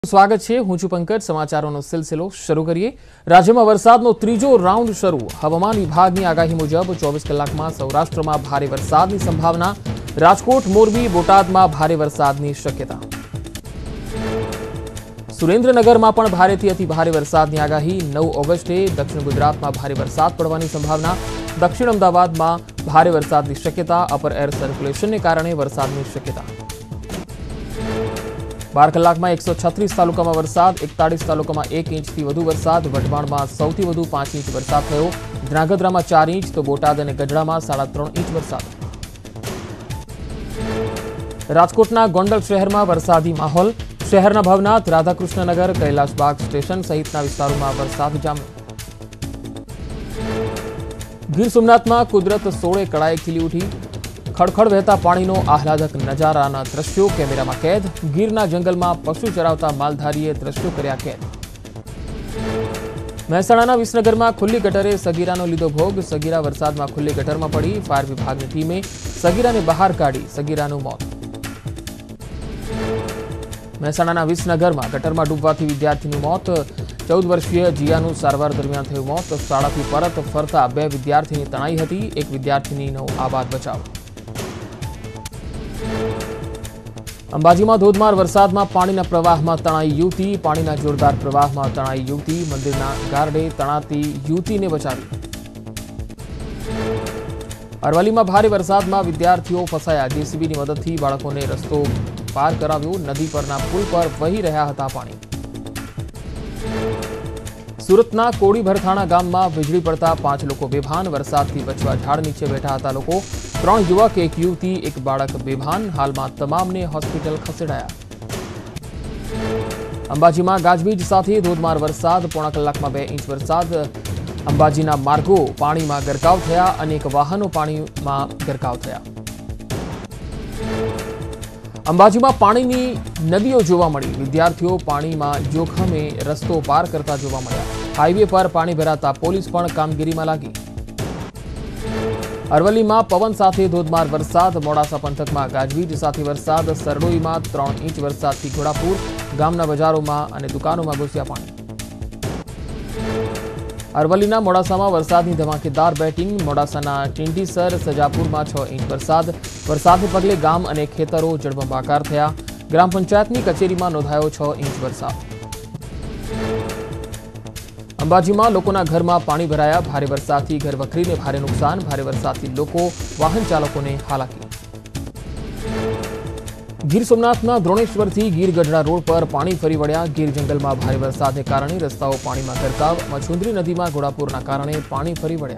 સ્વાગત છે હું છું પંકજ સમાચારોનો સિલસિલો શરૂ કરીએ રાજ્યમાં વરસાદનો ત્રીજો રાઉન્ડ શરૂ હવામાન વિભાગની આગાહી મુજબ 24 કલાકમાં સૌરાષ્ટ્રમાં ભારે વરસાદની સંભાવના રાજકોટ મોરબી બોટાદમાં ભારે વરસાદની શક્યતા સુરેન્દ્રનગરમાં પણ ભારેથી અતિ ભારે વરસાદની આગાહી 9 ઓગસ્ટે દક્ષિણ ગુજરાતમાં ભારે વરસાદ પડવાની સંભાવના દક્ષિણ અમદાવાદમાં ભારે વરસાદની શક્યતા અપર એર સર્ક્યુલેશનને કારણે વરસાદની શક્યતા 12 કલાકમાં 136 તાલુકામાં વરસાદ 41 તાલુકામાં 1 ઇંચથી વધુ વરસાદ વઢવાણમાં સૌથી વધુ 5 ઇંચ વરસાદ થયો ધ્રાંગધ્રામાં 4 ઇંચ તો બોટાદ અને ગઢડામાં 3.5 ઇંચ વરસાદ રાજકોટના ગોંડલ શહેરમાં વરસાદી માહોલ શહેરના ભવનાથ રાધાકૃષ્ણનગર કૈલાસબાગ સ્ટેશન સહિતના વિસ્તારોમાં વરસાદ જામ્યો ગીર સોમનાથમાં કુદરત સોળે કળાએ ખીલી ઉઠી खड़खड़ वहता पाणीनो आह्लादक नजाराना दृश्यों कैमेरामां कैद गीरना जंगलमां पशु चरावता मालधारीए दृश्यों कर्या कैद महेसाणाना विसनगरमां खुल्ली गटरे सगीरानो लीधो भोग सगीरा वरसादमां खुल्ली गटरमां पड़ी फायर विभागनी टीमे सगीराने बहार काढी सगीरानुं मौत महेसाणाना विसनगरमां गटरमां डूबवाथी विद्यार्थीनुं मौत 14 वर्षीय जियानुं सारवार दरमियान थयुं मौत शाळाथी परत फरता 2 विद्यार्थीनी तणाई हती एक विद्यार्थीनीनो आबाद बचाव अंबाजी में धोधमार वरसाद में पानी प्रवाह में तणाई युवती पानी जोरदार प्रवाह में तणाई युवती मंदिर गार्डे तणाती युवती ने बचावी अरवली में भारे वरसाद में विद्यार्थीओ फसाया जेसीबी की मदद थी बाळकों ने रस्तो पार कराव्यो नदी परना पुल पर वही रह्या हता पाणी सूरतना कोड़ी भरथाणा गाम में वीजળી पड़ता 5 लोग बेभान वरसाद थी बचवा झाड़ नीचे बैठा हता लोग 3 युवक एक युवती एक बाळक बेभान हाल में तमाम ने होस्पिटल खसेड़ाया अंबाजी में गाजवीज साथे धोधमार वरसाद पौणा कलाक में 2 इंच वरसाद अंबाजी मार्गो पानी में गरकाव थया अनेक वाहनों पानी में गरकाव थया अंबाजी में पानी की नदीओ जोवा मळी विद्यार्थीओ पानी में जोखमे रस्तो पार करता जोवा मळ्या हाईवे पर पानी भराता पुलिस पण कामगीरी में लागी अरवली में पवन साथे धोधमार वरसाद मोडासा पंथक में गाजवीज साथे वरसाद सरडोई में 3 इंच वरसाद थी घोड़ापुर गामना बजारों में और दुकानों में घुस्या पानी अरवलीना मोडासा में वरसादनी धमाकेदार बेटिंग मोडासाना टींडीसर सजापुर में 6 इंच वरसादने पगले गाम और खेतरो जळबंबाकार थया ग्राम पंचायतनी कचेरी में नोंधायो 6 इंच वरसाद अंबाजी में लोकोना घर में पानी भराया भारे वरसादथी घर वखरीने भारे नुकसान भारे वरसादथी लोको वाहन चालकोने हालाकी गीर सोमनाथना द्रोणेश्वरथी गीर गढ़ड़ा रोड पर पानी फरी वळ्या गीर जंगल में भारे वरसादने कारणे रस्ताओ पानी में गरकाव मछुंदरी नदी में घोड़ापूरना कारणे पानी फरी वळ्या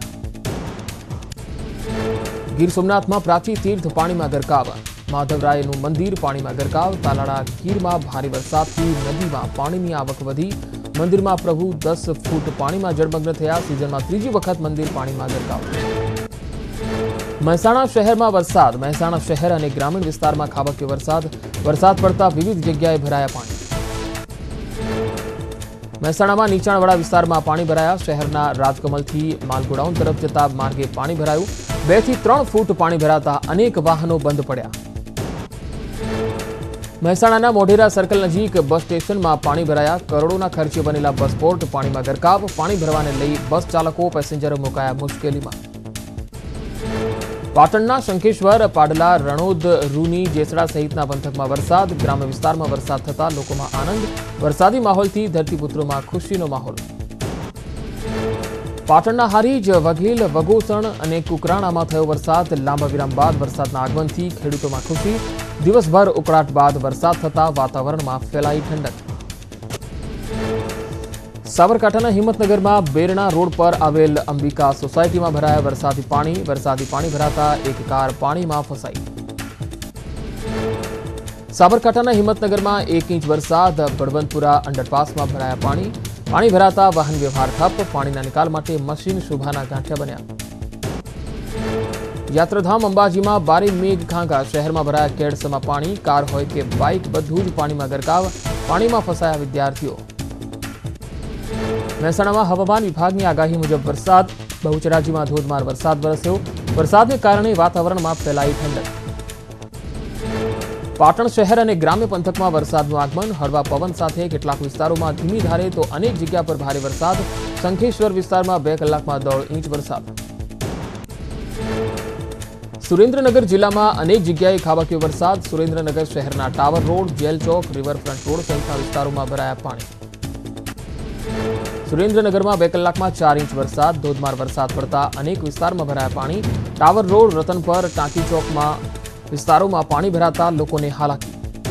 गीर सोमनाथ में प्राची तीर्थ पानी में गरकाव माधवरायनु मंदिर पानी में गरकाव तालाड़ा गीर में भारे वरसादथी नदी में पानी की आवक वधी मंदिर में प्रभु 10 फूट पानी में जळमग्न थया सीजन में त्रीजी वखत मंदिर पानी में गरकाव મહેસાણા શહેરમાં વરસાદ મહેસાણા શહેર અને ગ્રામીણ વિસ્તારમાં ખાબક્યો વરસાદ પડતા વિવિધ જગ્યાએ ભરાયા પાણી મહેસાણામાં નીચાણવાળા વિસ્તારમાં પાણી ભરાયા શહેરના રાજકમલથી માલગોડાઉન તરફ જતા માર્ગે પાણી ભરાયું 2 થી 3 ફૂટ પાણી ભરાતા અનેક વાહનો બંધ પડ્યા મહેસાણાના મોઢેરા સર્કલ નજીક બસ સ્ટેશનમાં પાણી ભરાયા કરોડોના ખર્ચે બનેલા બસ પોર્ટ પાણીમાં ગરકાવ પાણી ભરવાને લઈ બસ ચાલકો પેસેન્જરો મુકાયા મુશ્કેલીમાં पाटणना शंखेश्वर पाडला रणोद रूनी जेसड़ा सहितना पंथकमां वरसाद ग्राम्य विस्तारमां वरसाद थता लोकोमां आनंद वरसादी माहोलथी धरतीपुत्रोमां खुशीनो माहोल पाटणना हारीज वघेल वगोसण अने कुकराणामां थयो वरसाद लांबा विराम बाद वरसादना आगमनथी खेडूतोमां खुशी दिवसभर उकळाट बाद वरसाद थता वातावरणमां फैलाई ठंडक साबरकांठाना हिम्मतनगर में बेरना रोड पर आवेल अंबिका सोसायटी में भराया वरसादी पानी भराता एक कार पानी में फसाई साबरकांठाना हिम्मतनगर में 1 इंच वरसाद बड़वंतपुरा अंडरपास में भराया पानी भराता वाहन व्यवहार ठप पानी निकाल माटे मशीन शोभाना गांठिया बन्या यात्राधाम अंबाजी में बारी मेघ खांगा शहर में भराया केड़समा पानी कार होय के बाइक बधुज पानी में गरकाव पानी में फसाया विद्यार्थीओ મહેસાણા में हवामान विभाग की आगाही मुजब वरसाद बहुचराजी में धोधमार वरसाद वरस्यो वरसादने कारणे वातावरण में फैलाई ठंडक પાટણ શહેર અને ગ્રામ્ય પંથકમાં વરસાદનું આગમન, હળવા પવન સાથે કેટલાક વિસ્તારોમાં ધીમી ધારે તો અનેક જગ્યા પર ભારે વરસાદ. શંખેશ્વર વિસ્તારમાં 2 કલાકમાં 1.5 ઇંચ વરસાદ. સુરેન્દ્રનગર જિલ્લામાં અનેક જગ્યાએ ખાબક્યો વરસાદ. સુરેન્દ્રનગર શહેરના tower road, jail Chowk, riverfront road સહિતના વિસ્તારોમાં ભરાયા પાણી. સુરેન્દ્રનગરમાં 2 કલાકમાં 4 ઇંચ વરસાદ. ધોધમાર વરસાદ પડતા અનેક વિસ્તારમાં ભરાયા પાણી. ટાવર રોડ, રતનપર, ટાંકી ચોકમાં વિસ્તારોમાં પાણી ભરાતા લોકોને હાલાકી.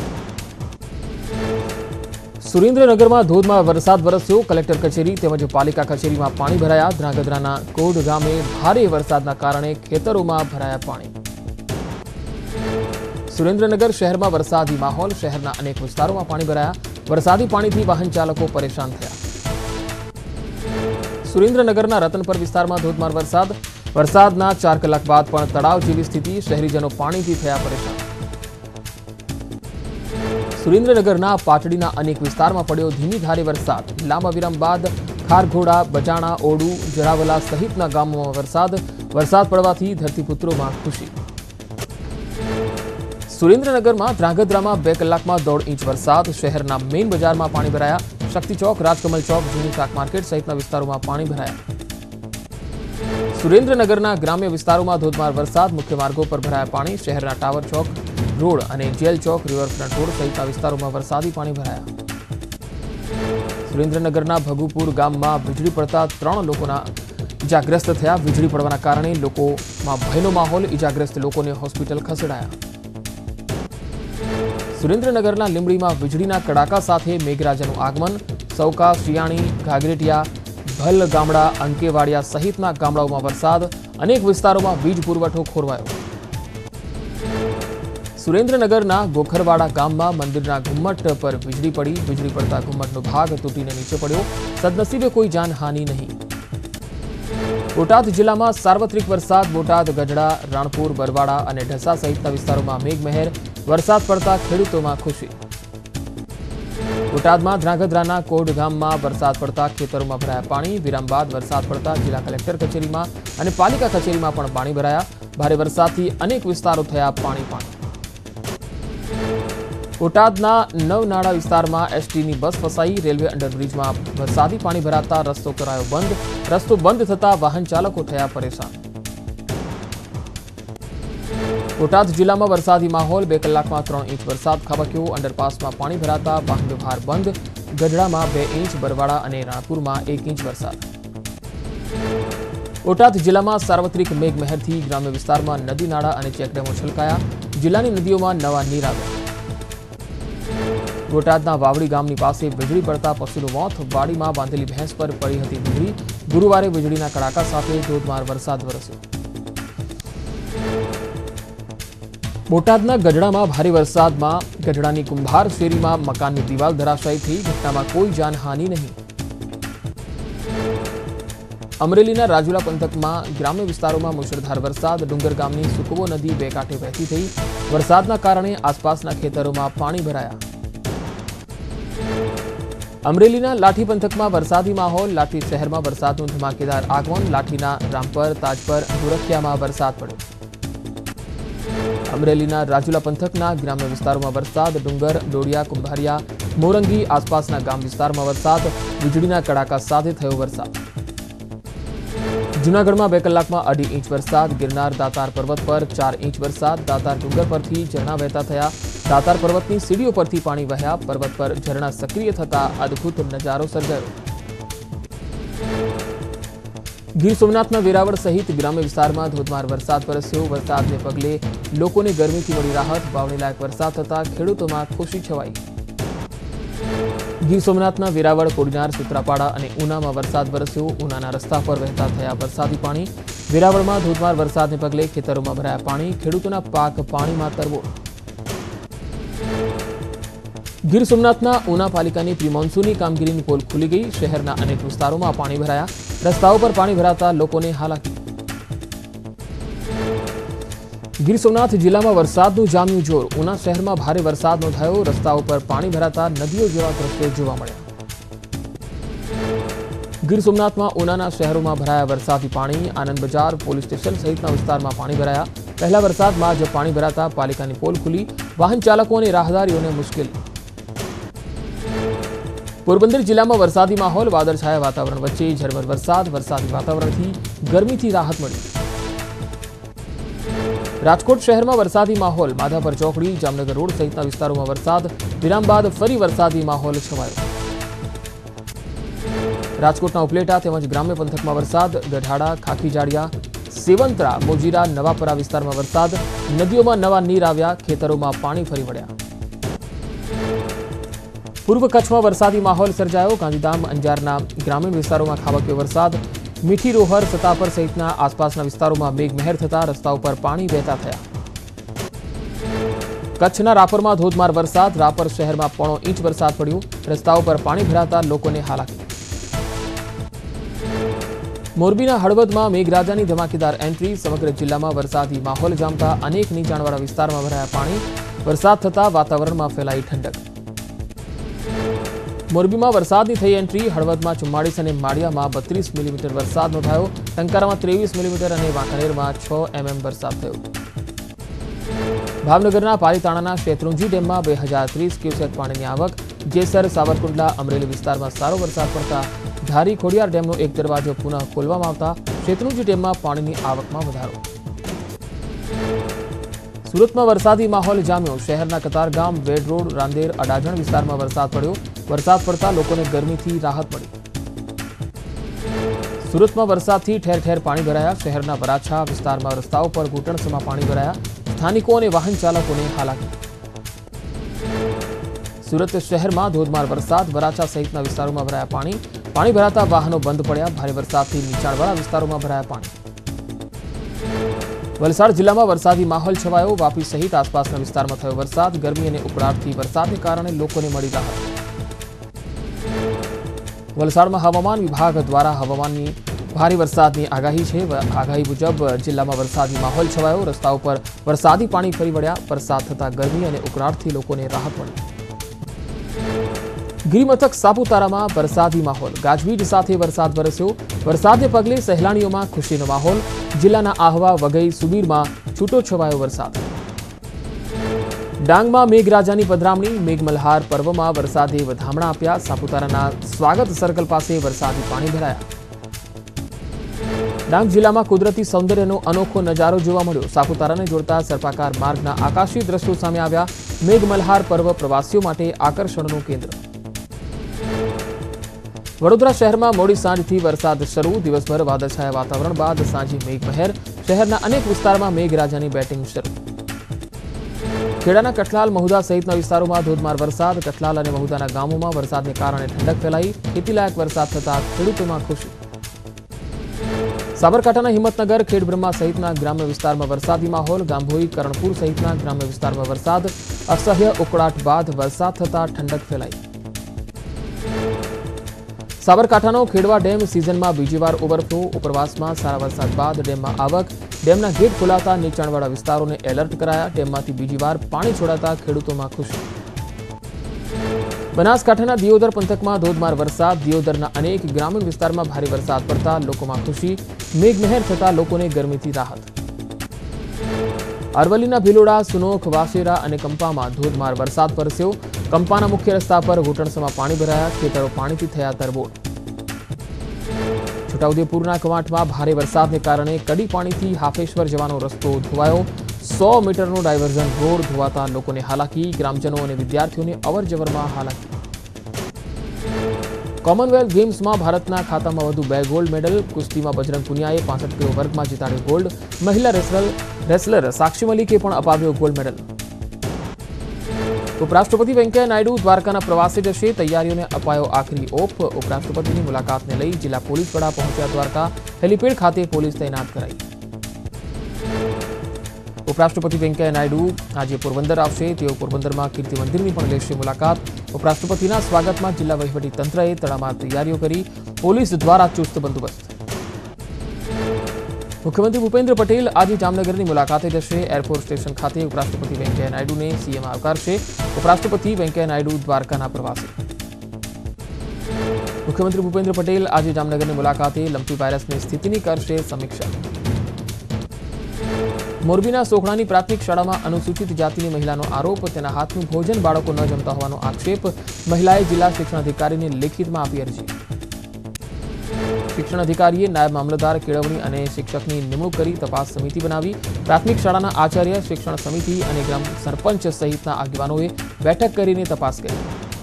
સુરેન્દ્રનગરમાં ધોધમાર વરસાદ વરસ્યો. કલેક્ટર કચેરી તેમજ પાલિકા કચેરીમાં પાણી ભરાયા. ધ્રાંગધ્રાના કોઢ ગામે ભારે વરસાદના કારણે ખેતરોમાં ભરાયા પાણી. સુરેન્દ્રનગર શહેરમાં વરસાદી માહોલ. શહેરના અનેક વિસ્તારોમાં પાણી ભરાયા. વરસાદી પાણીથી વાહન ચાલકો પરેશાન થયા. સુરેન્દ્રનગરના રતનપર વિસ્તારમાં ધોધમાર વરસાદ. વરસાદના 4 કલાક બાદ પણ તળાવ જેવી સ્થિતિ. શહેરીજનો પાણીથી થયા પરેશાન. સુરેન્દ્રનગરના પાટડીના અનેક વિસ્તારમાં પડ્યો ધીમી ધારે વરસાદ. લાંબા વિરામ બાદ ખારઘોડા, બજાણા, ઓડુ, જરાવલા સહિતના ગામોમાં વરસાદ પડવાથી ધરતીપુત્રોમાં ખુશી. સુરેન્દ્રનગરમાં ધ્રાંગધ્રામાં 2 કલાકમાં 1.5 ઇંચ વરસાદ. શહેરના મેઇન બજારમાં પાણી ભરાયા. શક્તિ ચોક, રાજકમલ ચોક, જૂની શાક માર્કેટ સહિતના વિસ્તારોમાં પાણી ભરાયા. સુરેન્દ્રનગરના ગ્રામ્ય વિસ્તારોમાં ધોધમાર વરસાદ. મુખ્ય માર્ગો પર ભરાયા પાણી. શહેરના ટાવર ચોક રોડ અને જેલ ચોક, રિવરફ્રન્ટ રોડ સહિતના વિસ્તારોમાં વરસાદી પાણી ભરાયા. સુરેન્દ્રનગરના ભગુપુર ગામમાં વીજળી પડતા 3 લોકોના ઇજાગ્રસ્ત થયા. વીજળી પડવાના કારણે લોકોમાં ભયનો માહોલ. ઇજાગ્રસ્ત લોકોને હોસ્પિટલ ખસેડાયા. સુરેન્દ્રનગરના લીંબડીમાં વીજળીના કડાકા સાથે મેઘરાજાનું આગમન. સૌકા, શિયાણી, ઘાઘરેટિયા, ભલ ગામડા, અંકેવાડિયા સહિતના ગામડાઓમાં વરસાદ. અનેક વિસ્તારોમાં વીજ પુરવઠો ખોરવાયો. સુરેન્દ્રનગરના ગોખરવાડા ગામમાં મંદિરના ઘુમ્મટ પર વીજળી પડી. વીજળી પડતા ઘુમ્મટનો ભાગ તૂટીને નીચે પડ્યો. સદનસીબે કોઈ જાનહાનિ નહીં. બોટાદ જિલ્લામાં સાર્વત્રિક વરસાદ. બોટાદ, ગઢડા, રાણપુર, બરવાડા અને ઢસા સહિતના વિસ્તારોમાં મેઘમહેર. વરસાદ પડતા ખેડૂતોમાં ખુશી. બોટાદમાં ધ્રાંગધ્રાના કોઢ ગામમાં વરસાદ પડતા ખેતરોમાં ભરાયા પાણી. વિરામ બાદ વરસાદ પડતા જિલ્લા કલેક્ટર કચેરીમાં અને પાલિકા કચેરીમાં પણ પાણી ભરાયા. ભારે વરસાદથી અનેક વિસ્તારો થયા પાણી. બોટાદના નવનાળા વિસ્તારમાં એસટીની બસ ફસાઈ. રેલવે અંડરબ્રિજમાં વરસાદી પાણી ભરાતા રસ્તો કરાયો બંધ. રસ્તો બંધ થતા વાહન ચાલકો થયા પરેશાન. બોટાદ જિલ્લામાં વરસાદી માહોલ. 2 કલાકમાં 3 ઇંચ વરસાદ ખાબક્યો. અંડરપાસમાં પાણી ભરાતા વાહન વ્યવહાર બંધ. ગઢડામાં 2 ઇંચ, બરવાડા અને રાણપુરમાં 1 ઇંચ વરસાદ. બોટાદ જિલ્લામાં સાર્વત્રિક મેઘમહેરથી ગ્રામ્ય વિસ્તારમાં નદી, નાળા અને ચેકડેમો છલકાયા. જિલ્લાની નદીઓમાં નવા નીર આવ્યા. બોટાદના વાવડી ગામની પાસે વીજળી પડતા પશુનું મોત. વાડીમાં બાંધેલી ભેંસ પર પડી હતી વીજળી. ગુરુવારે વીજળીના કડાકા સાથે ધોધમાર વરસાદ વરસ્યો. બોટાદના ગઢડામાં ભારે વરસાદમાં ગઢડાની કુંભાર શેરીમાં મકાનની દિવાલ ધરાશાયી થઈ. ઘટનામાં કોઈ જાનહાનિ નહીં. અમરેલીના રાજુલા પંથકમાં ગ્રામ્ય વિસ્તારોમાં મુશળધાર વરસાદ. ડુંગર ગામની સુકવો નદી 2 કાંઠે વહેતી થઈ. વરસાદના કારણે આસપાસના ખેતરોમાં પાણી ભરાયા. અમરેલીના લાઠી પંથકમાં વરસાદી માહોલ. લાઠી શહેરમાં વરસાદનું ધમાકેદાર આગમન. લાઠીના રામપર, તાજપર, ધોરખિયામાં વરસાદ પડ્યો. અમરેલીના રાજુલા પંથકના ગ્રામ્ય વિસ્તારોમાં વરસાદ. ડુંગર, ડોડિયા, કુંભારિયા, મોરંગી આસપાસના ગામ વિસ્તારમાં વરસાદ. વીજળીના કડાકા સાથે થયો વરસાદ. જૂનાગઢમાં 2 કલાકમાં 2.5 ઇંચ વરસાદ. ગિરનાર દાતાર પર્વત પર 4 ઇંચ વરસાદ. દાતાર ડુંગર પરથી ઝરણા વહેતા થયા. દાતાર પર્વતની સીડીઓ પરથી પાણી વહ્યા. પર્વત પર ઝરણા સક્રિય થતા અદ્ભુત નજારો સર્જાયો. ગીર સોમનાથના વેરાવળ સહિત ગ્રામ્ય વિસ્તારમાં ધોધમાર વરસાદ વરસ્યો. વરસાદને પગલે લોકોને ગરમીથી મળી રાહત. વાવણી લાયક વરસાદ થતા ખેડૂતોમાં ખુશી છવાઈ. ગીર સોમનાથના વેરાવળ, કોડીનાર, સૂત્રાપાડા અને ઉનામાં વરસાદ વરસ્યો. ઉનાના રસ્તા પર વહેતા થયા વરસાદી પાણી. વેરાવળમાં ધોધમાર વરસાદને પગલે ખેતરોમાં ભરાયા પાણી. ખેડૂતોના પાક પાણીમાં તરબોળ. ગીર સોમનાથના ઉના પાલિકાની પ્રી મોન્સૂનની કામગીરીની પોલ ખુલી ગઈ. શહેરના અનેક વિસ્તારોમાં પાણી ભરાયા. રસ્તાઓ પર પાણી ભરાતા લોકોને હાલાકી. ગીર સોમનાથ જિલ્લામાં વરસાદનું જામ્યું જોર. ઉના શહેરમાં ભારે વરસાદ નોંધાયો. રસ્તાઓ પર પાણી ભરાતા નદીઓ જેવા દ્રશ્યો જોવા મળ્યા. ગીર સોમનાથમાં ઉનાના શહેરોમાં ભરાયા વરસાદી પાણી. આનંદ બજાર, પોલીસ સ્ટેશન સહિતના વિસ્તારમાં પાણી ભરાયા. પહેલા વરસાદમાં જ પાણી ભરાતા પાલિકાની પોલ ખુલી. વાહન ચાલકો અને રાહદારીઓને મુશ્કેલી। પોરબંદર જિલ્લામાં વરસાદી માહોલ, વાદળછાયા વાતાવરણ વચ્ચે ઝરમર વરસાદ, વરસાદી વાતાવરણથી ગરમીથી રાહત મળી। રાજકોટ શહેરમાં વરસાદી માહોલ, માધાપર ચોકડી, જામનગર રોડ સહિતના વિસ્તારોમાં વરસાદ, વિરામ બાદ ફરી વરસાદી માહોલ છવાયો। રાજકોટના ઉપલેટા તેમજ ગ્રામ્ય પંથકમાં વરસાદ, ગઢાડા, ખાખીજાડિયા, સેવંતરા, મોજીરા, નવાપરા વિસ્તારમાં વરસાદ, નદીઓમાં નવા નીર આવ્યા, ખેતરોમાં પાણી ફરી વળ્યા। પૂર્વ કચ્છમાં વરસાદી માહોલ સર્જાયો, ગાંધીધામ, અંજારના ગ્રામીણ વિસ્તારોમાં ખાબક્યો વરસાદ, મીઠી રોહર, સતાપર સહિતના આસપાસના વિસ્તારોમાં મેઘમહેર થતા રસ્તાઓ પર પાણી વહેતા થયા। કચ્છના રાપરમાં ધોધમાર વરસાદ, રાપર શહેરમાં 1.5 ઇંચ વરસાદ પડ્યો, રસ્તાઓ પર પાણી ભરાતા લોકોને હાલાકી। મોરબીના હળવદમાં મેઘરાજાની ધમાકેદાર એન્ટ્રી, સમગ્ર જિલ્લામાં વરસાદી માહોલ જામતા અનેક નીચાણવાળા વિસ્તારમાં ભરાયા પાણી, વરસાદ થતા વાતાવરણમાં ફેલાઈ ઠંડક। મોરબીમાં વરસાદની થઈ એન્ટ્રી, હળવદમાં 44 અને માળિયામાં 32 મિલીમીટર વરસાદ નોંધાયો, ટંકારામાં 23 મિલીમીટર અને વાંકાનેરમાં 6 mm વરસાદ થયો। ભાવનગરના પાલીતાણાના શેત્રુંજી ડેમમાં 2030 ક્યુસેક પાણીની આવક, જેસર, સાવરકુંડલા, અમરેલી વિસ્તારમાં સારો વરસાદ પડતા ધારી ખોડિયાર ડેમનો એક દરવાજો પુનઃ ખોલવામાં આવતા શેત્રુંજી ડેમમાં પાણીની આવકમાં વધારો। સુરતમાં વરસાદી માહોલ જામ્યો, શહેરના કતારગામ, વેડ રોડ, રાંદેર, અડાજણ વિસ્તારમાં વરસાદ પડ્યો, વરસાદ પડતા લોકોને ગરમીથી રાહત મળી। સુરતમાં વરસાદથી ઠેર ઠેર પાણી ભરાયા, શહેરના વરાછા વિસ્તારમાં રસ્તાઓ પર ઘૂંટણસમાં પાણી ભરાયા, સ્થાનિકો અને વાહન ચાલકોને હાલાકી। સુરત શહેરમાં ધોધમાર વરસાદ, વરાછા સહિતના વિસ્તારોમાં ભરાયા પાણી, પાણી ભરાતા વાહનો બંધ પડ્યા, ભારે વરસાદથી નીચાણવાળા વિસ્તારોમાં ભરાયા પાણી। વલસાડ જિલ્લામાં વરસાદી માહોલ છવાયો, વાપી સહિત આસપાસના વિસ્તારમાં થયો વરસાદ, ગરમી અને ઉકળાટથી વરસાદને કારણે લોકોને મળી રાહત। વલસાડમાં હવામાન વિભાગ દ્વારા હવામાનની ભારે વરસાદની આગાહી છે। આગાહી મુજબ જિલ્લામાં વરસાદી માહોલ છવાયો, રસ્તાઓ પર વરસાદી પાણી ફરી વળ્યા, વરસાદ થતા ગરમી અને ઉકળાટથી લોકોને રાહત મળી। ગિરિમથક સાપુતારામાં વરસાદી માહોલ, ગાજવીજ સાથે વરસાદ વરસ્યો, વરસાદને પગલે સહેલાણીઓમાં ખુશીનો માહોલ, જિલ્લાના આહવા, વઘઈ, સુબીરમાં છૂટો છવાયો વરસાદ। ડાંગમાં મેઘરાજાની પધરામણી, મેઘમલ્હાર પર્વમાં વરસાદે વધામણા આપ્યા, સાપુતારાના સ્વાગત સર્કલ પાસે વરસાદી પાણી ભરાયા। ડાંગ જિલ્લામાં કુદરતી સૌંદર્યનો અનોખો નજારો જોવા મળ્યો, સાપુતારાને જોડતા સર્પાકાર માર્ગના આકાશી દ્રશ્યો સામે આવ્યા, મેઘમલ્હાર પર્વ પ્રવાસીઓ માટે આકર્ષણનું કેન્દ્ર। વડોદરા શહેરમાં મોડી સાંજથી વરસાદ શરૂ, દિવસભર વાદળછાયા વાતાવરણ બાદ સાંજે મેઘમહેર, શહેરના અનેક વિસ્તારમાં મેઘરાજાની બેટિંગ શરૂ। ખેડાના કઠલાલ, મહુધા સહિતના વિસ્તારોમાં ધોધમાર વરસાદ, કઠલાલ અને મહુધાના ગામોમાં વરસાદને કારણે ઠંડક ફેલાઈ, ખેતીલાયક વરસાદ થતા ખેડૂતોમાં ખુશી। સાબરકાંઠાના હિંમતનગર, ખેડબ્રહ્મા સહિતના ગ્રામ્ય વિસ્તારમાં વરસાદી માહોલ, ગાંભોઈ, કરણપુર સહિતના ગ્રામ્ય વિસ્તારમાં વરસાદ, અસહ્ય ઉકળાટ બાદ વરસાદ થતા ઠંડક ફેલાઈ। સાબરકાંઠાનો ખેડવા ડેમ સિઝનમાં બીજી વાર ઓવરફ્લો, ઉપરવાસમાં સારા વરસાદ બાદ ડેમમાં આવક, ડેમના ગેટ ખોલાતા નીચાણવાળા વિસ્તારોને એલર્ટ કરાયા, ડેમમાંથી બીજી વાર પાણી છોડાતા ખેડૂતોમાં ખુશી। બનાસકાંઠાના દિયોદર પંથકમાં ધોધમાર વરસાદ, દિયોદરના અનેક ગ્રામીણ વિસ્તારમાં ભારે વરસાદ પડતા લોકોમાં ખુશી, મેઘમહેર થતા લોકોને ગરમીથી રાહત। અરવલ્લીના ભિલોડા, સુનોખ, વાસેરા અને કંપામાં ધોધમાર વરસાદ વરસ્યો, કંપાના મુખ્ય રસ્તા પર ઘૂંટણસમાં પાણી ભરાયા, ખેતરો પાણીથી થયા તરબોળ। છોટાઉદેપુરના કવાંટમાં ભારે વરસાદને કારણે કડી પાણીથી હાફેશ્વર જવાનો રસ્તો ધોવાયો, 100 મીટરનો ડાયવર્ઝન રોડ ધોવાતા લોકોને હાલાકી, ગ્રામજનો અને વિદ્યાર્થીઓને અવરજવરમાં હાલાકી। કોમનવેલ્થ ગેમ્સમાં ભારતના ખાતામાં વધુ 2 ગોલ્ડ મેડલ, કુસ્તીમાં બજરંગ પુનિયાએ 65 કિલો વર્ગમાં જીતાડ્યો ગોલ્ડ, મહિલા રેસલર સાક્ષી મલિકે પણ અપાવ્યો ગોલ્ડ મેડલ। ઉપરાષ્ટ્રપતિ વેંકૈયા નાયડુ દ્વારકાના પ્રવાસે જશે, તૈયારીઓને અપાયો આખરી ઓપ, ઉપરાષ્ટ્રપતિની મુલાકાતને લઈ જિલ્લા પોલીસ વડા પહોંચ્યા દ્વારકા, હેલિપેડ ખાતે પોલીસ તૈનાત કરાઈ। ઉપરાષ્ટ્રપતિ વેંકૈયા નાયડુ આજે પોરબંદર આવશે, તેઓ પોરબંદરમાં કીર્તિ મંદિરની પણ લેશે મુલાકાત। ઉપરાષ્ટ્રપતિના સ્વાગતમાં જિલ્લા વહીવટી તંત્રએ તડામાર તૈયારીઓ કરી, પોલીસ દ્વારા ચુસ્ત બંદોબસ્ત। મુખ્યમંત્રી ભૂપેન્દ્ર પટેલ આજે જામનગરની મુલાકાતે જશે, એરફોર્સ સ્ટેશન ખાતે ઉપરાષ્ટ્રપતિ વેંકૈયા નાયડુને સીએમ આવકારશે, ઉપરાષ્ટ્રપતિ વેંકૈયા નાયડુ દ્વારકાના પ્રવાસે। મુખ્યમંત્રી ભૂપેન્દ્ર પટેલ આજે જામનગરની મુલાકાતે લંપી વાયરસની સ્થિતિની કરશે સમીક્ષા। મોરબીના સોખણાની પ્રાથમિક શાળામાં અનુસૂચિત જાતિની મહિલાનો આરોપ, તેના હાથનું ભોજન બાળકો ન જમતા હોવાનો આક્ષેપ, મહિલાએ જિલ્લા શિક્ષણાધિકારીને લેખિતમાં આપી અરજી। શિક્ષણ અધિકારીએ નાયબ મામલતદાર કેળવણી અને શિક્ષકની નિમણૂક કરી તપાસ સમિતિ બનાવી। પ્રાથમિક શાળાના આચાર્ય, શિક્ષણ સમિતિ અને ગ્રામ સરપંચ સહિતના આગેવાનોએ બેઠક કરીને તપાસ કરી।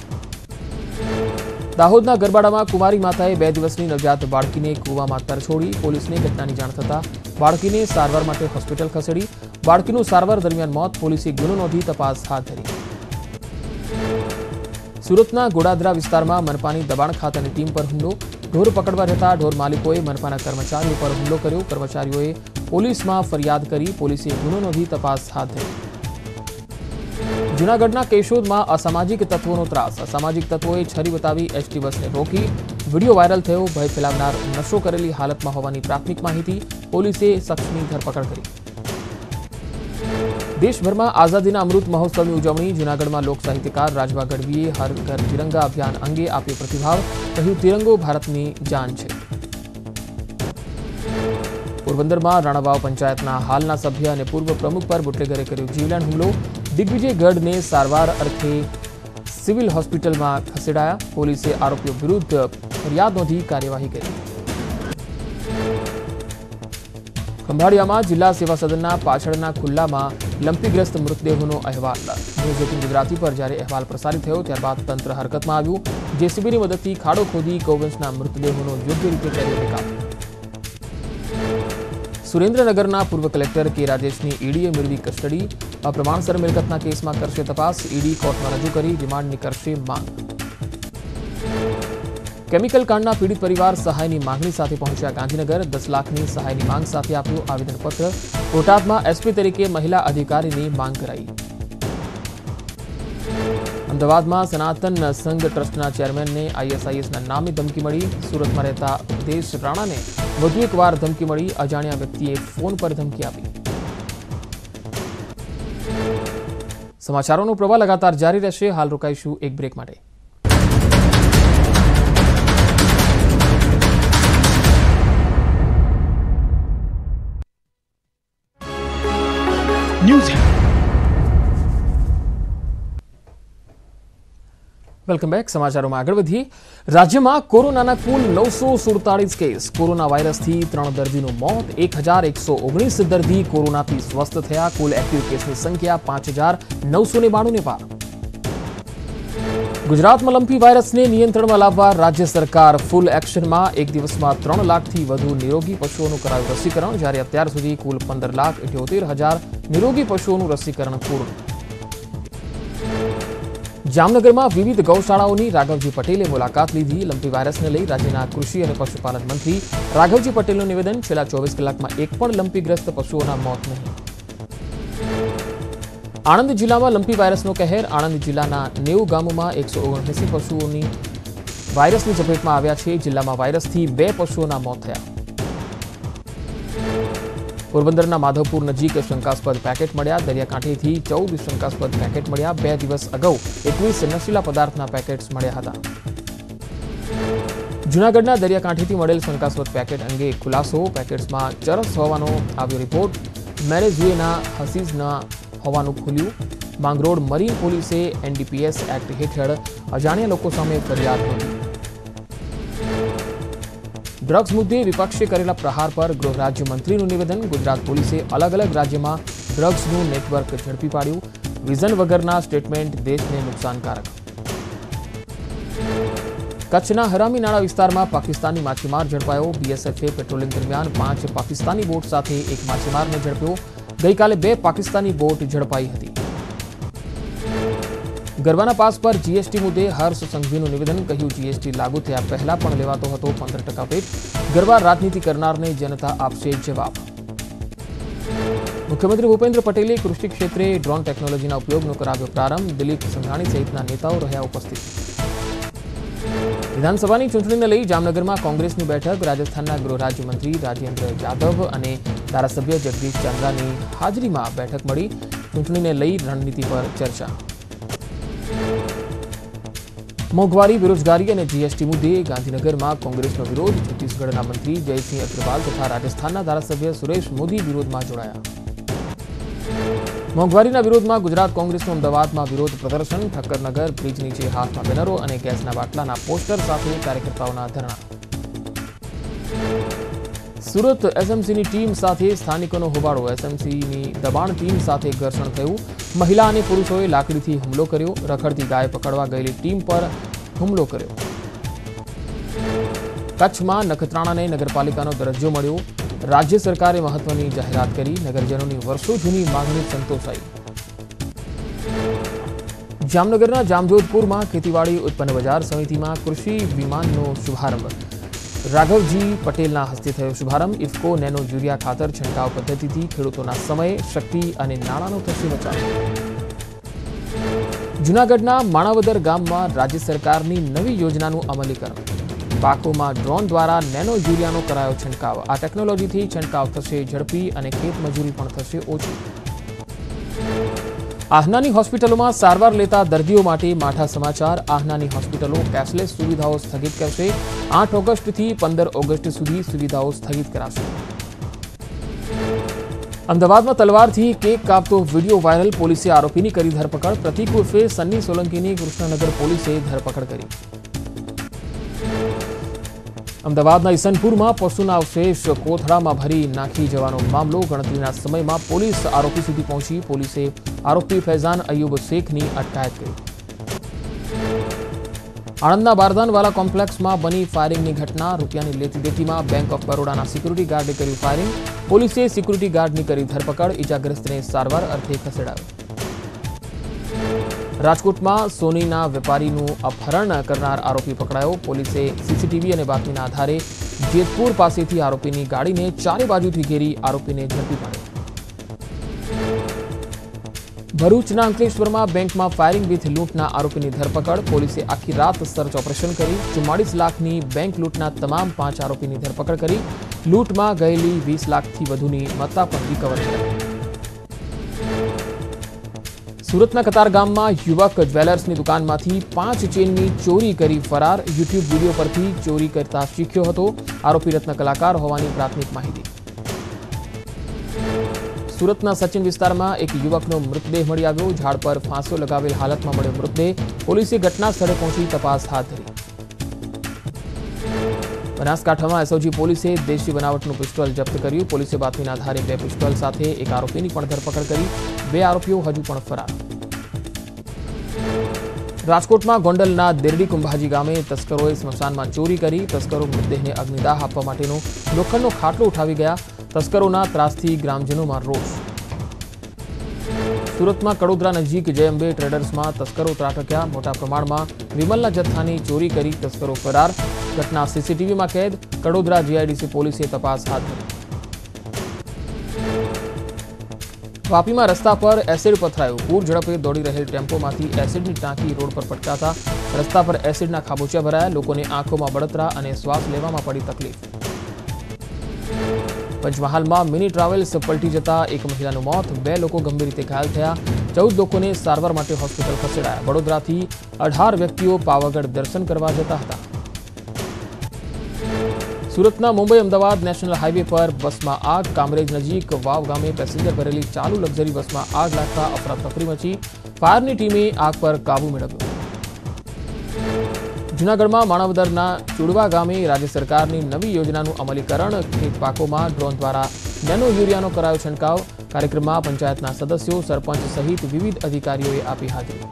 દાહોદના ગરબાડામાં કુમારી માતાએ 2 દિવસની નવજાત બાળકીને કૂવામાં તરછોડી। પોલીસને ઘટનાની જાણ થતાં બાળકીને સારવાર માટે હોસ્પિટલ ખસેડી। બાળકીનું સારવાર દરમિયાન મોત, પોલીસે ગુનો નોંધી તપાસ હાથ ધરી। સુરતના ગોડાદરા વિસ્તારમાં મનપાની દબાણ ખાતાની ટીમ પર હુમલો। ઢોર પકડવા જતા ઢોર માલિકોએ મનપાના કર્મચારીઓ પર હુમલો કર્યો। કર્મચારીઓએ પોલીસમાં ફરિયાદ કરી। પોલીસે ગુનો નોંધી તપાસ હાથ ધરી। જૂનાગઢના કેશોદમાં અસામાજિક તત્વોનો ત્રાસ। અસામાજિક તત્વોએ છરી બતાવી એસટી બસને રોકી। વિડીયો વાયરલ થયો। ભય ફેલાવનાર નશો કરેલી હાલતમાં હોવાની પ્રાથમિક માહિતી। પોલીસે શખ્સની ધરપકડ કરી। દેશભરમાં આઝાદીના અમૃત મહોત્સવની ઉજવણી। જૂનાગઢમાં લોક સાહિત્યકાર રાજભા ગઢવીએ હર ઘર તિરંગા અભિયાન અંગે આપ્યો પ્રતિભાવ। કહ્યું, તિરંગો ભારતની જાન છે। પોરબંદરમાં રાણાવાવ પંચાયતના હાલના સભ્ય અને પૂર્વ પ્રમુખ પર બુટલેગરે કર્યો જીવલેણ હુમલો। દિગ્વિજય ગઢને સારવાર અર્થે સિવિલ હોસ્પિટલમાં ખસેડાયા। પોલીસે આરોપીઓ વિરુદ્ધ ફરિયાદ નોંધી કાર્યવાહી કરી। ખંભાળિયામાં जिला सेवा सदनના પાછળના ખુલ્લામાં લંપીગ્રસ્ત મૃતદેહોનો અહેવાલ। ન્યૂઝ 18 ગુજરાતી પર જ્યારે અહેવાલ પ્રસારિત થયો ત્યારબાદ તંત્ર હરકતમાં આવ્યું। જેસીબીની મદદથી ખાડો ખોદી ગૌવંશના મૃતદેહોનો યોગ્ય રીતે કર્યો નિકાલ। સુરેન્દ્રનગરના પૂર્વ કલેક્ટર કે રાજેશની ઈડીએ મેળવી કસ્ટડી। અપ્રમાણસર મિલકતના કેસમાં કરશે તપાસ। ઈડી કોર્ટમાં રજૂ કરી રિમાન્ડની કરશે માંગ। કેમિકલ કાંડના પીડિત પરિવાર સહાયની માંગણી સાથે પહોંચ્યા ગાંધીનગર। 10 લાખની સહાયની માંગ સાથે આપ્યું આવેદનપત્ર। બોટાદમાં એસપી તરીકે મહિલા અધિકારીની માંગ કરાઈ। અમદાવાદમાં સનાતન સંઘ ટ્રસ્ટના ચેરમેનને આઈએસઆઈએસના નામે ધમકી મળી। સુરતમાં રહેતા ઉપદેશ રાણાને વધુ એકવાર ધમકી મળી। અજાણ્યા વ્યક્તિએ ફોન પર ધમકી આપી। સમાચારોનો પ્રવાહ લગાતાર જારી રહેશે। હાલ રોકાઈશું એક બ્રેક માટે। न्यूज़ है। Welcome back. સમાચારોમાં આગળ વધીએ। રાજ્યમાં કોરોનાના કુલ 947 કેસ। કોરોના વાયરસથી 3 દર્દીનું મોત। 1119 દર્દી કોરોનાથી સ્વસ્થ થયા। કુલ એક્ટિવ કેસની સંખ્યા 5992 ને પાર। ગુજરાતમાં લંપી વાયરસને નિયંત્રણમાં લાવવા રાજ્ય સરકાર ફૂલ એક્શનમાં। એક દિવસમાં 3 લાખથી વધુ નિરોગી પશુઓનું કરાયું રસીકરણ। જ્યારે અત્યાર સુધી કુલ 15,78,000 નિરોગી પશુઓનું રસીકરણ પૂર્ણ। જામનગરમાં વિવિધ ગૌશાળાઓની રાઘવજી પટેલે મુલાકાત લીધી। લંપી વાયરસને લઈ રાજ્યના કૃષિ અને પશુપાલન મંત્રી રાઘવજી પટેલનું નિવેદન। છેલ્લા 24 કલાકમાં એક પણ લંપીગ્રસ્ત પશુઓના મોત નહીં। આણંદ જિલ્લામાં લંપી વાયરસનો કહેર। આણંદ જિલ્લાના 90 ગામોમાં 179 પશુઓની વાયરસની ઝપેટમાં આવ્યા છે। જિલ્લામાં વાયરસથી 2 પશુઓના મોત થયા। પોરબંદરના માધવપુર નજીક શંકાસ્પદ પેકેટ મળ્યા। દરિયાકાંઠેથી 14 શંકાસ્પદ પેકેટ મળ્યા। 2 દિવસ અગાઉ 21 નશીલા પદાર્થના પેકેટ્સ મળ્યા હતા। જૂનાગઢના દરિયાકાંઠેથી મળેલ શંકાસ્પદ પેકેટ અંગે ખુલાસો। પેકેટ્સમાં ચરસ હોવાનો આવ્યો રિપોર્ટ। મેરેઝુએના હસીઝના હોવાનું ખુલ્યું। માંગરોળ મરીન પોલીસે એનડીપીએસ એક્ટ હેઠળ અજાણ્યા લોકો સામે ફરિયાદ નોંધી। ડ્રગ્સ મુદ્દે વિપક્ષે કરેલા પ્રહાર પર ગૃહ રાજ્યમંત્રીનું નિવેદન। ગુજરાત પોલીસે અલગ અલગ રાજ્યમાં ડ્રગ્સનું નેટવર્ક ઝડપી પાડ્યું। વિઝન વગરના સ્ટેટમેન્ટ દેશને નુકસાનકારક। કચ્છના હરામી નાળા વિસ્તારમાં પાકિસ્તાની માછીમાર ઝડપાયો। બીએસએફે પેટ્રોલિંગ દરમિયાન 5 પાકિસ્તાની બોટ સાથે એક માછીમારને ઝડપ્યો। ગઈકાલે 2 પાકિસ્તાની બોટ ઝડપાઈ હતી। ગરબાના પાસ પર જીએસટી મુદ્દે હર્ષ સંઘવીનું નિવેદન। કહ્યું, જીએસટી લાગુ થયા પહેલા પણ લેવાતો હતો 15% વેટ। ગરબા રાજનીતિ કરનારને જનતા આપશે જવાબ। મુખ્યમંત્રી ભૂપેન્દ્ર પટેલે કૃષિ ક્ષેત્રે ડ્રોન ટેકનોલોજીના ઉપયોગનો કરાવ્યો પ્રારંભ। દિલીપ સંઘાણી સહિતના નેતાઓ રહ્યા ઉપસ્થિત। વિધાનસભાની ચૂંટણીને લઈ જામનગરમાં કોંગ્રેસની બેઠક। રાજસ્થાનના ગૃહ રાજ્યમંત્રી રાજેન્દ્ર યાદવ અને ધારાસભ્ય જગદીશ ચાંદ્રાની હાજરીમાં બેઠક મળી। ચૂંટણીને લઈ રણનીતિ પર ચર્ચા। મોંઘવારી, બેરોજગારી અને જીએસટી મુદ્દે ગાંધીનગરમાં કોંગ્રેસનો વિરોધ। છત્તીસગઢના મંત્રી જયસિંહ અગ્રવાલ તથા રાજસ્થાનના ધારાસભ્ય સુરેશ મોદી વિરોધમાં જોડાયા। મોંઘવારીના વિરોધમાં ગુજરાત કોંગ્રેસનું અમદાવાદમાં વિરોધ પ્રદર્શન, ઠક્કરનગર બ્રિજ નીચે હાથમાં બેનરો અને ગેસના બાટલાના પોસ્ટર સાથે કાર્યકર્તાઓના ધરણા. સુરત એસએમસીની ટીમ સાથે સ્થાનિકોનો હોબાળો, એસએમસીની દબાણ ટીમ સાથે ઘર્ષણ થયું, મહિલા અને પુરુષોએ લાકડીથી હુમલો કર્યો, રખડતી ગાય પકડવા ગયેલી ટીમ પર હુમલો કર્યો. કચ્છમાં નખત્રાણાને નગરપાલિકાનો દરજ્જો મળ્યો, રાજ્ય સરકારે મહત્વની જાહેરાત કરી, નગરજનોની વર્ષો જૂની માંગણી સંતોષાઈ. જામનગરના જામજોધપુરમાં ખેતીવાડી ઉત્પન્ન બજાર સમિતિમાં કૃષિ વિમાનનો શુભારંભ, રાઘવજી પટેલના હસ્તે થયો શુભારંભ. ઇફકો નેનો યુરિયા ખાતર છંટકાવ પદ્ધતિથી ખેડૂતોના સમય, શક્તિ અને નાણાંનો થશે બચાવ. જૂનાગઢના માણાવદર ગામમાં રાજ્ય સરકારની નવી યોજનાનું અમલીકરણ, પાકોમાં ડ્રોન દ્વારા નેનો યુરિયાનો કરાયો છંટકાવ. આ ટેકનોલોજીથી છંટકાવ થશે ઝડપી અને ખેત મજૂરી પણ થશે ઓછી. આહનાની હોસ્પિટલોમાં સારવાર લેતા દર્દીઓ માટે માઠા સમાચાર, આહનાની હોસ્પિટલો કેશલેસ સુવિધાઓ સ્થગિત કરશે. 8 ઓગસ્ટથી 15 ઓગસ્ટ સુધી સુવિધાઓ સ્થગિત કરાશે. અમદાવાદમાં તલવારથી કેક કાપતો વિડીયો વાયરલ, પોલીસે આરોપીની કરી ધરપકડ. પ્રતિક ઉર્ફે સન્ની સોલંકીની કૃષ્ણનગર પોલીસે ધરપકડ કરી. અમદાવાદના ઈસનપુરમાં પશુના અવશેષ કોથળામાં ભરી નાખી જવાનો મામલો, ગણતરીના સમયમાં પોલીસ આરોપી સુધી પહોંચી. પોલીસે આરોપી ફૈઝાન અયુબ શેખની અટકાયત કરી. આણંદના બારદાનવાલા કોમ્પ્લેક્સમાં બની ફાયરિંગની ઘટના, રૂપિયાની લેતી દેતીમાં બેંક ઓફ બરોડાના સિક્યુરિટી ગાર્ડે કર્યું ફાયરિંગ. પોલીસે સિક્યુરિટી ગાર્ડની કરી ધરપકડ, ઇજાગ્રસ્તને સારવાર અર્થે ખસેડાયો. રાજકોટમાં સોનીના વેપારીનું અપહરણ કરનાર આરોપી પકડાયો. પોલીસે સીસીટીવી અને બાતમીના આધારે જેતપુર પાસેથી આરોપીની ગાડીને ચારે બાજુથી ઘેરી આરોપીને ઝડપી પાડ્યો. ભરૂચના અંકલેશ્વરમાં બેંકમાં ફાયરિંગ વિથ લૂંટના આરોપીની ધરપકડ. પોલીસે આખી રાત સર્ચ ઓપરેશન કરી 44 લાખની બેંક લૂંટના તમામ 5 આરોપીની ધરપકડ કરી. લૂંટમાં ગયેલી 20 લાખથી વધુની મત્તા પણ રિકવર કરી. સુરતના કતારગામમાં યુવક જ્વેલર્સની દુકાનમાંથી 5 ચેનની ચોરી કરી ફરાર. યુટ્યુબ વિડીયો પરથી ચોરી કરતા શીખ્યો હતો. આરોપી રત્ન કલાકાર હોવાની પ્રાથમિક માહિતી. સુરતના સચિન વિસ્તારમાં એક યુવકનો મૃતદેહ મળી આવ્યો. ઝાડ પર ફાંસો લગાવેલ હાલતમાં મળ્યો મૃતદેહ. પોલીસે ઘટના સ્થળે પહોંચી તપાસ હાથ ધરી. બનાસકાંઠામાં એસઓજી પોલીસે દેશી બનાવટનું પિસ્તોલ જપ્ત કર્યું. પોલીસે બાતમીના આધારે 2 પિસ્તોલ સાથે એક આરોપીની પણ ધરપકડ કરી. 2 આરોપીઓ હજુ પણ ફરાર. રાજકોટમાં ગોંડલના દેરડી કુંભાજી ગામે તસ્કરોએ સ્મશાનમાં ચોરી કરી. તસ્કરો મૃતદેહને અગ્નિદાહ આપવા માટેનો લોખંડનો ખાટલો ઉઠાવી ગયા. તસ્કરોના ત્રાસથી ગ્રામજનોમાં રોષ. સુરતમાં કડોદરા નજીક જયંબે ટ્રેડર્સમાં તસ્કરો ત્રાટક્યા. મોટા પ્રમાણમાં વિમલના જથ્થાની ચોરી કરી તસ્કરો ફરાર. ઘટના સીસીટીવીમાં કેદ. કડોદરા જીઆઈડીસી પોલીસે તપાસ હાથ ધરી. વાપીમાં રસ્તા પર એસિડ પથરાયું. પૂર ઝડપે દોડી રહેલ ટેમ્પોમાંથી એસિડની ટાંકી રોડ પર પટકાતા રસ્તા પર એસિડના ખાબોચિયા ભરાયા. લોકોને આંખોમાં બળતરા અને શ્વાસ લેવામાં પડી તકલીફ. પંચમહાલમાં મિની ટ્રાવેલ્સ પલટી જતા એક મહિલાનું મોત, 2 લોકો ગંભીર રીતે ઘાયલ થયા. 14 લોકોને સારવાર માટે હોસ્પિટલ ખસેડાયા. વડોદરાથી 18 વ્યક્તિઓ પાવાગઢ દર્શન કરવા જતા હતા. સુરતના મુંબઈ અમદાવાદ નેશનલ હાઈવે પર બસમાં આગ. કામરેજ નજીક વાવ ગામે પેસેન્જર ભરેલી ચાલુ લક્ઝરી બસમાં આગ લાગતા અફરાતફરી મચી. ફાયરની ટીમે આગ પર કાબુ મેળવ્યો. જૂનાગઢમાં માણાવદરના ચુડવા ગામે રાજ્ય સરકારની નવી યોજનાનું અમલીકરણ, ખેત પાકોમાં ડ્રોન દ્વારા નેનો યુરિયાનો કરાયો છંટકાવ. કાર્યક્રમમાં પંચાયતના સદસ્યો, સરપંચ સહિત વિવિધ અધિકારીઓએ આપી હાજરી.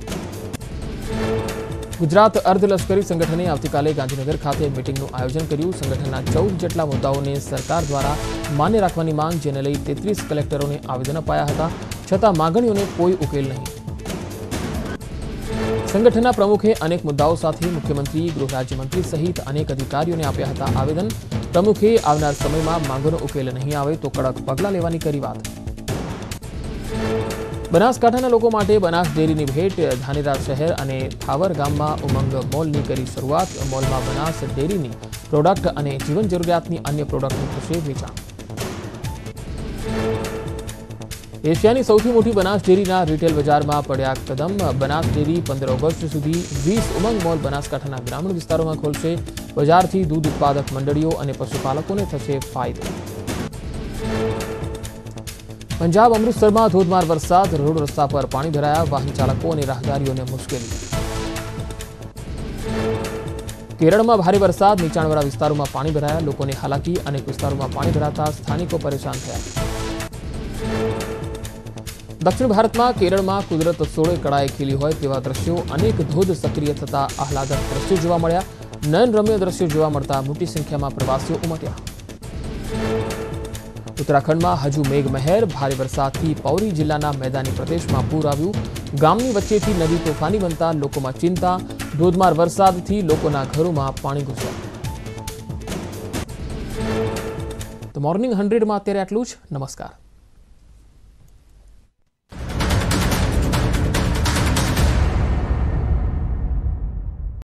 ગુજરાત અર્ધલશ્કરી સંગઠને આવતીકાલે ગાંધીનગર ખાતે મિટિંગનું આયોજન કર્યું. સંગઠનના 14 જેટલા મુદ્દાઓને સરકાર દ્વારા માન્ય રાખવાની માંગ, જેને લઈ 33 કલેક્ટરોને આવેદન અપાયા હતા. છતાં માંગણીઓને કોઈ ઉકેલ નહીં. સંગઠનના પ્રમુખે અનેક મુદ્દાઓ સાથે મુખ્યમંત્રી, ગૃહ રાજ્યમંત્રી સહિત અનેક અધિકારીઓને આપ્યા હતા આવેદન. પ્રમુખે આવનાર સમયમાં માંગોનો ઉકેલ નહીં આવે તો કડક પગલાં લેવાની કરી વાત. બનાસકાંઠાના લોકો માટે બનાસ ડેરીની ભેટ. ધાનેરા શહેર અને થાવર ગામમાં ઉમંગ મોલની કરી શરૂઆત. મોલમાં બનાસ ડેરીની પ્રોડક્ટ અને જીવન જરૂરિયાતની અન્ય પ્રોડક્ટનું થશે વેચાણ. એશિયાની સૌથી મોટી બનાસ ડેરીના રિટેલ બજારમાં પડ્યા કદમ. બનાસ ડેરી 15 ઓગસ્ટ સુધી 20 ઉમંગ મોલ બનાસકાંઠાના ગ્રામીણ વિસ્તારોમાં ખોલશે. બજારથી દૂધ ઉત્પાદક મંડળીઓ અને પશુપાલકોને થશે ફાયદો. पंजाब अमृतसर में धोधमार वरसाद, रोड रस्ता पर पानी भराया, वाहन चालकों और राहदारीओं ने मुश्केली। केरल में भारी वरसाद, नीचाणवाळा विस्तारों में पानी भराया, लोगों ने हालाकी, अनेक विस्तारों में पानी भराता स्थानिको परेशान थया। दक्षिण भारत में केरल में कुदरत सोळे कड़ाए खीली होय तेवा दृश्यों, अनेक धोध सक्रिय थता आह्लादक दृश्यों जोवा मळ्या। नयनरम्य दृश्यों जोवा मळता मोटी संख्या में प्रवासीओ उमट्या। उत्तराखंड में हजू मेघमहेर, भारे वरसादथी पौरी जिल्लाना मैदानी प्रदेश में पूर आव्युं। गामनी वच्चेथी नदी तोफानी बनता लोकोमां चिंता, धोधमार वरसादथी लोकोना घरोमां पाणी घुस्या। तो मॉर्निंग 100 में अत्यारे आटલું જ। नमस्कार।